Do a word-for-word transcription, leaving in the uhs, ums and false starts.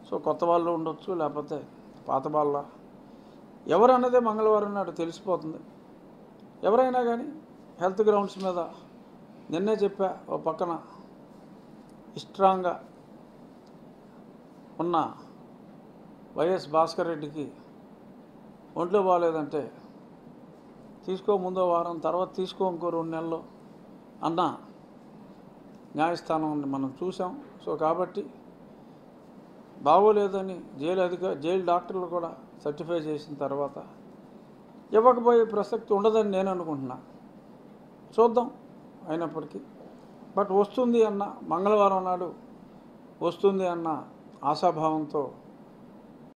So కొత్త వాళ్ళు ఉండొచ్చు, లేకపోతే పాత వాళ్ళ ఎవరన్నదే మంగళవారం నాడు తెలిసిపోతుంది. ఎవరైనా కానీ హెల్త్ గ్రౌండ్స్ మీద నిన్నే చెప్పా, ఓ పక్కన స్ట్రాంగ్గా ఉన్న వైఎస్ భాస్కర్ రెడ్డికి ఒంట్లో బాగాలేదంటే తీసుకో ముందో వారం, తర్వాత తీసుకో ఇంకో రెండు నెలలు అన్న న్యాయస్థానం మనం చూసాం. సో కాబట్టి బాగోలేదని జైలు అధిక జైలు డాక్టర్లు కూడా సర్టిఫై చేసిన తర్వాత ఇవ్వకపోయే ప్రసక్తి ఉండదని నేను అనుకుంటున్నా. చూద్దాం అయినప్పటికీ. బట్ వస్తుంది అన్న మంగళవారం నాడు వస్తుంది అన్న ఆశాభావంతో